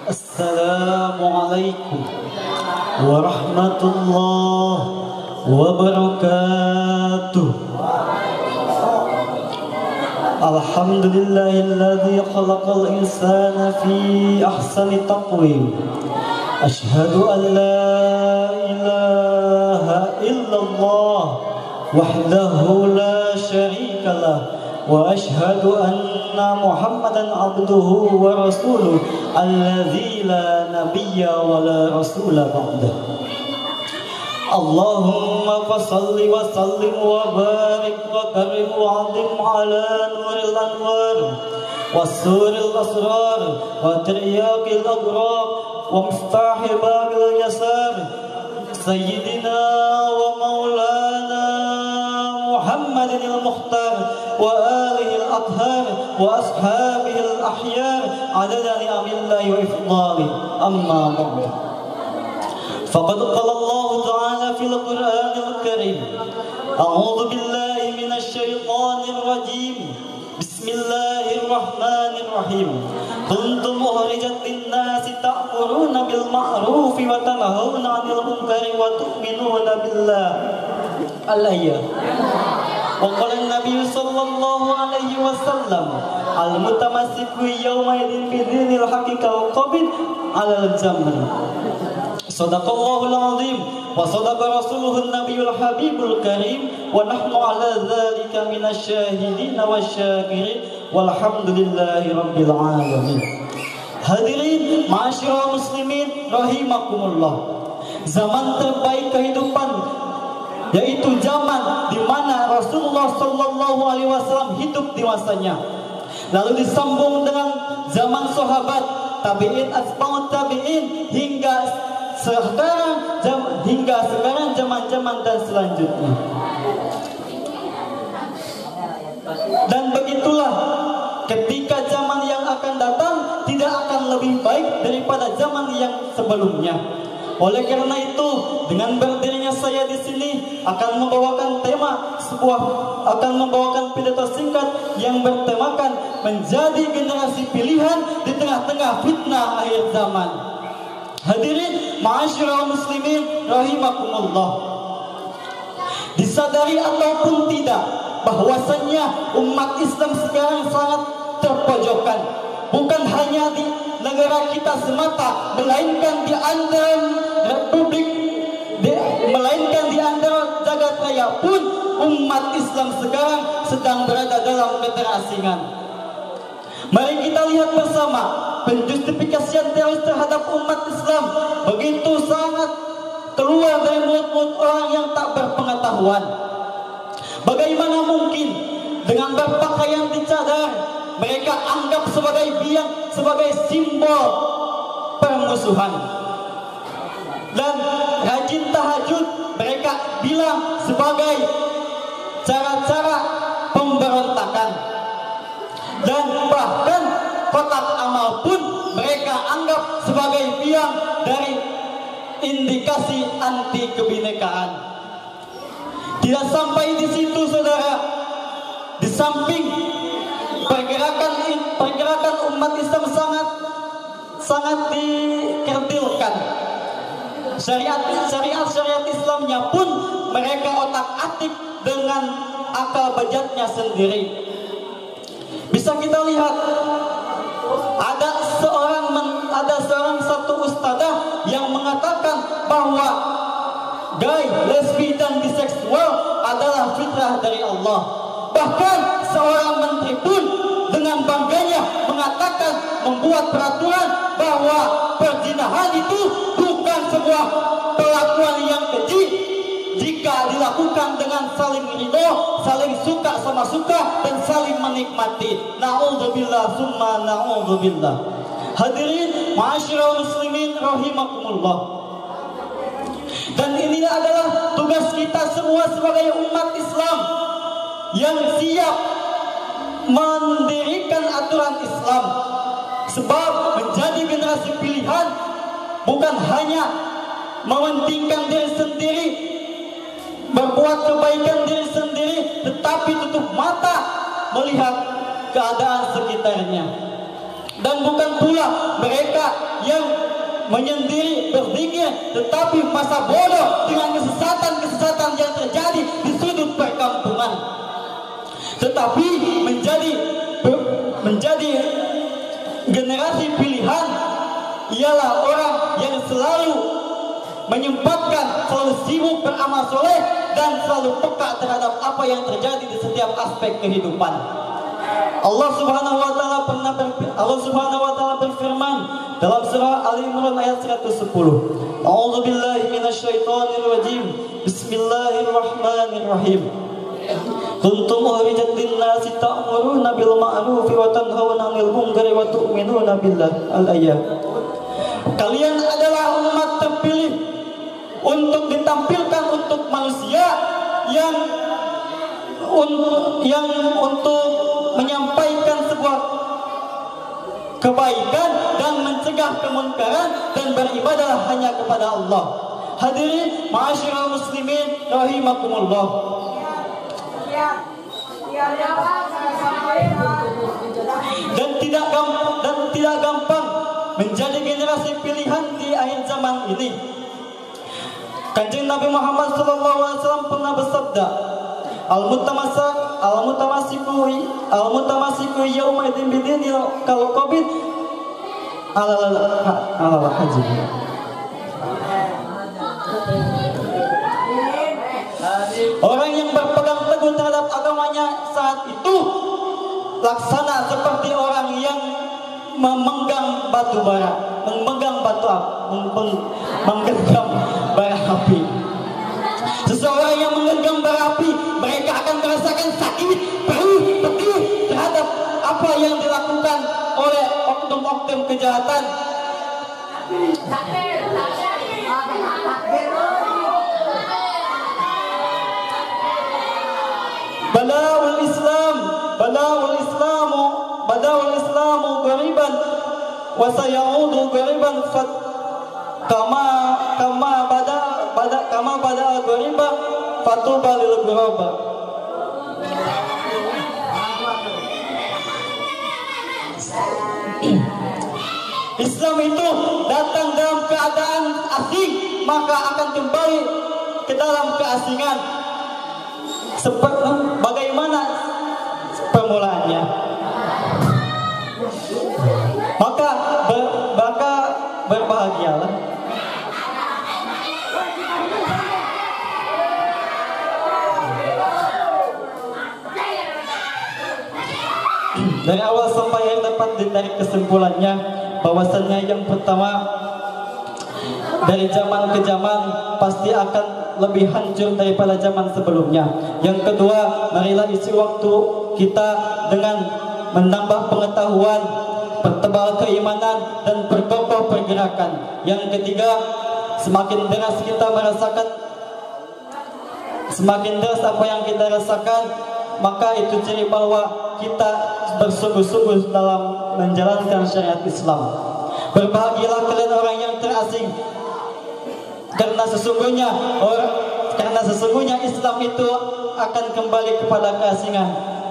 Assalamualaikum warahmatullahi wabarakatuh. Alhamdulillahilladzi khalaqal insana fi ahsani taqwim. Ashhadu an la ilaha illallah wahdahu la syarika lah wa ashhadu anna Muhammadan abduhu wa rasuluh alladzi la nabiyya wa la rasula ba'dah. Allahumma fasalli wa sallim wa barik wa karim wa adim ala nuril anwar wa suril asrar wa tiryaqil agraq wa miftahi babil yasar sayyidina wa maulana Muhammadin al-Mukhtar wa alihi al-athhar wa ashabihi al-ahyar adada ni'amillahi wa ifdali amma ba'd. Faqad qala Allah ta'ala fil Qur'anil Karim a'udzu billahi minasy syaithanir rajim. Bismillahirrahmanirrahim. Kuntum ukhrijat lin-nasi ta'muruna bil ma'ruf wa tanhauna 'anil munkari wa tu'minuna billah. Al-ayat. Wa qala an-nabiy sallallahu alaihi wasallam al-mutamassiku yawma idin bi dinil haqiqa wa qabid 'alal jamr. Sadaqallahul azim wa sadaqa rasuluhun nabiyul habibul karim wa nahnu ala dzalika minasyahidin wasyakirin walhamdulillahi rabbil alamin. Hadirin ma'asyiral muslimin rahimakumullah. Zaman terbaik kehidupan yaitu zaman di mana Rasulullah sallallahu alaihi wasallam hidup di masanya. Lalu disambung dengan zaman sahabat, tabi'in, atba'ut tabi'in hingga sekarang zaman-zaman dan selanjutnya. Dan begitulah ketika zaman yang akan datang tidak akan lebih baik daripada zaman yang sebelumnya. Oleh karena itu, dengan berdirinya saya di sini akan membawakan pidato singkat yang bertemakan menjadi generasi pilihan di tengah-tengah fitnah akhir zaman. Hadirin ma'asyiral muslimin rahimakumullah. Disadari ataupun tidak bahwasannya umat Islam sekarang sangat terpojokkan, bukan hanya di negara kita semata, melainkan di antara melainkan di antara jagat raya pun umat Islam sekarang sedang berada dalam keterasingan. Mari kita lihat bersama penjustifikasian teroris terhadap umat Islam begitu sangat keluar dari mulut-mulut orang yang tak berpengetahuan. Bagaimana mungkin dengan berpakaian dicadar mereka anggap sebagai simbol permusuhan, dan rajin tahajud mereka bilang sebagai cara-cara pemberontakan, dan bahkan kotak amal pun mereka anggap sebagai biang dari indikasi anti kebinekaan. Tidak sampai di situ, saudara. Di samping pergerakan umat Islam sangat dikerdilkan, syariat Islamnya pun mereka otak-atik dengan akal bejatnya sendiri. Bisa kita lihat ada satu ustadzah yang mengatakan bahwa gay, lesbi dan biseksual adalah fitrah dari Allah. Bahkan seorang menteri pun dengan bangganya mengatakan, membuat peraturan bahwa perzinahan itu bukan sebuah perlakuan yang keji jika dilakukan dengan saling ridho, saling suka sama suka, dan saling menikmati. Na'udzubillah summa na'udzubillah. Hadirin ma'asyiral muslimin rahimakumullah. Dan ini adalah tugas kita semua sebagai umat Islam yang siap mendirikan aturan Islam. Sebab menjadi generasi pilihan bukan hanya mementingkan diri sendiri, berbuat kebaikan diri sendiri, tetapi tutup mata melihat keadaan sekitarnya. dan bukan pula mereka yang menyendiri berzikir, tetapi masa bodoh dengan kesesatan-kesesatan yang terjadi di sudut perkampungan. Tetapi menjadi generasi pilihan ialah orang yang selalu menyempatkan, selalu sibuk beramal soleh dan selalu peka terhadap apa yang terjadi di setiap aspek kehidupan. Allah Subhanahu wa taala berfirman dalam surah Ali Imran ayat 110. A'udzubillahi minasyaitonirrajim. Bismillahirrahmanirrahim. Kuntum ukhrijat lin-nasi ta'muruna bil ma'rufi wa tanhauna 'anil munkari wa tu'minuna billah. Al-ayat. Kalian adalah umat terpilih untuk ditampilkan untuk manusia yang untuk menyampaikan sebuah kebaikan dan mencegah kemunkaran dan beribadah hanya kepada Allah. Hadirin ma'asyiral muslimin rahimakumullah. Dan tidak gampang menjadi generasi pilihan di akhir zaman ini. Kanjeng Nabi Muhammad SAW pernah bersabda, Al-mutamasiku yauma idzin bidinil kalqabid ala haji. Orang yang berpegang teguh terhadap agamanya saat itu laksana seperti orang yang memegang batu bara, menggenggam bara api. Seseorang yang menggenggam bara api, mereka akan merasakan sakit, perih, pedih terhadap apa yang dilakukan oleh oknum-oknum kejahatan. Bada'ul Islamu ghariban wa sayaudu ghariban kama bada ghariba fatuba lil ghuraba. Islam itu datang dalam keadaan asing, maka akan kembali ke dalam keasingan. Bagaimana permulaannya? Maka berbahagialah. Dari awal sampai akhir dapat ditarik kesimpulannya bahwasannya yang pertama, dari zaman ke zaman pasti akan lebih hancur daripada zaman sebelumnya. Yang kedua, marilah isi waktu kita dengan menambah pengetahuan, pertebal keimanan dan perkokoh pergerakan. Yang ketiga, semakin deras apa yang kita rasakan, maka itu ciri bahwa kita bersungguh-sungguh dalam menjalankan syariat Islam. Berbahagialah kalian orang yang terasing, karena sesungguhnya Islam itu akan kembali kepada keasingan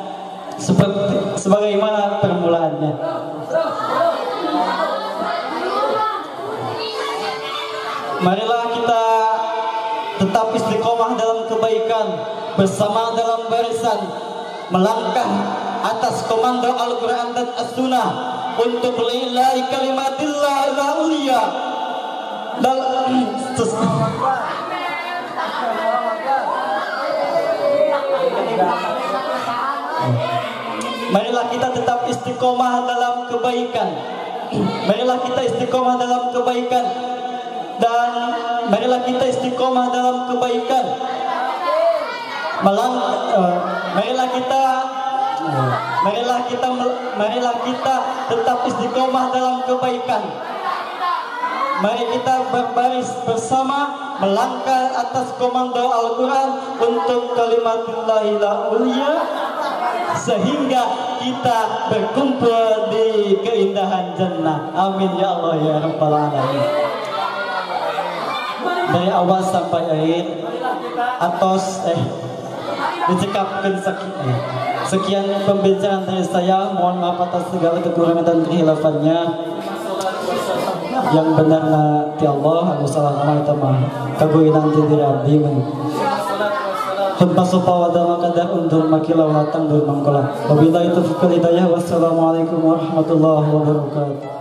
sebagaimana permulaannya. Marilah kita tetap istiqomah dalam kebaikan, bersama dalam barisan, melangkah atas komando Al-Quran dan As-Sunnah untuk lillahi kalimatillah al-uliya. Marilah kita tetap istiqomah dalam kebaikan. Marilah kita istiqomah dalam kebaikan. Dan marilah kita istiqomah dalam kebaikan. Marilah kita tetap istiqomah dalam kebaikan. Mari kita berbaris bersama, melangkah atas komando Al-Quran untuk kalimatullahil ulia, sehingga kita berkumpul di keindahan jannah. Amin ya Allah ya Rabbal Alamin. Dari awal sampai akhir atos dicekapkan sakit Sekian pembicaraan dari saya. Mohon maaf atas segala kekurangan dan kehilafannya. Yang benar na ti Allah, anu salah nama itu mah kaguinan ti diri abdi mah. Khutbah supa wa dama kadar undur makilau latang dur mangkola. Wabillahi taufiq wal hidayah. Wassalamualaikum warahmatullahi wabarakatuh.